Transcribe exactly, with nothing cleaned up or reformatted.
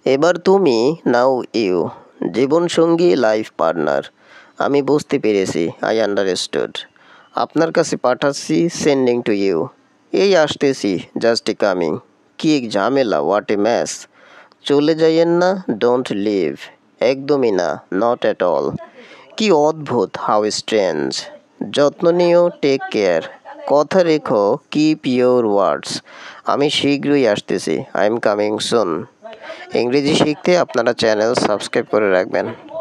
এবার তুমি, now you. জীবনসঙ্গী, লাইফ পার্টনার। আমি বুঝতে পেরেছি, আই আন্ডারস্টুড। আপনার কাছে পাঠাচ্ছি, সেন্ডিং টু ইউ। এই আসতেছি, জাস্ট এ কামিং। কি এক ঝামেলা, হোয়াট এ ম্যাস। চলে যাইয়েন না, ডোন্ট লিভ। একদমই না, নট অ্যাট অল। কি অদ্ভুত, হাউ স্ট্রেঞ্জ। যত্ন নিও, টেক কেয়ার। কথা রেখো, কিপ ইউর ওয়ার্ডস। আমি শীঘ্রই আসতেছি, আই এম কামিং সুন। ইংরেজি শিখতে আপনারা চ্যানেল সাবস্ক্রাইব করে রাখবেন।